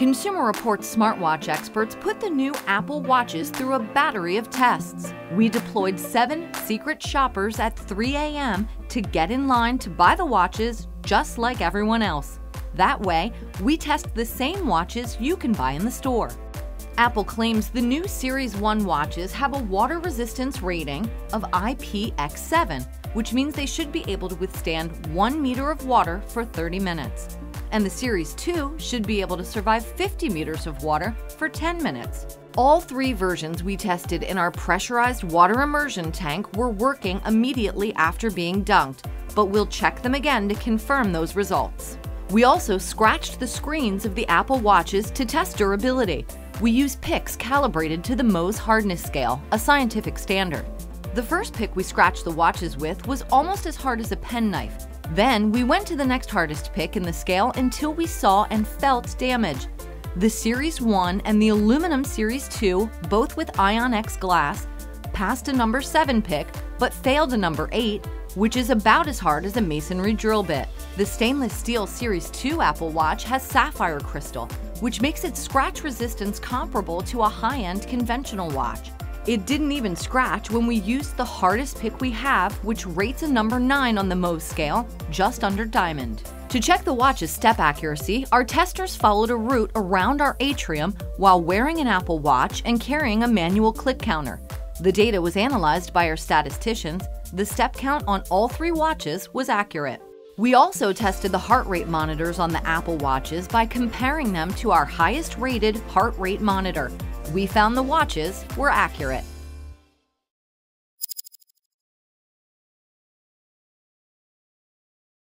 Consumer Reports smartwatch experts put the new Apple Watches through a battery of tests. We deployed 7 secret shoppers at 3 a.m. to get in line to buy the watches just like everyone else. That way, we test the same watches you can buy in the store. Apple claims the new Series 1 watches have a water resistance rating of IPX7, which means they should be able to withstand 1 meter of water for 30 minutes. And the Series 2 should be able to survive 50 meters of water for 10 minutes. All 3 versions we tested in our pressurized water immersion tank were working immediately after being dunked, but we'll check them again to confirm those results. We also scratched the screens of the Apple Watches to test durability. We use picks calibrated to the Mohs hardness scale, a scientific standard. The first pick we scratched the watches with was almost as hard as a penknife. Then we went to the next hardest pick in the scale until we saw and felt damage. The Series 1 and the aluminum Series 2, both with Ion X glass, passed a number 7 pick but failed a number 8, which is about as hard as a masonry drill bit. The stainless steel Series 2 Apple Watch has sapphire crystal, which makes its scratch resistance comparable to a high-end conventional watch. It didn't even scratch when we used the hardest pick we have, which rates a number 9 on the Mohs scale, just under diamond. To check the watch's step accuracy, our testers followed a route around our atrium while wearing an Apple Watch and carrying a manual click counter. The data was analyzed by our statisticians. The step count on all 3 watches was accurate. We also tested the heart rate monitors on the Apple Watches by comparing them to our highest rated heart rate monitor. We found the watches were accurate.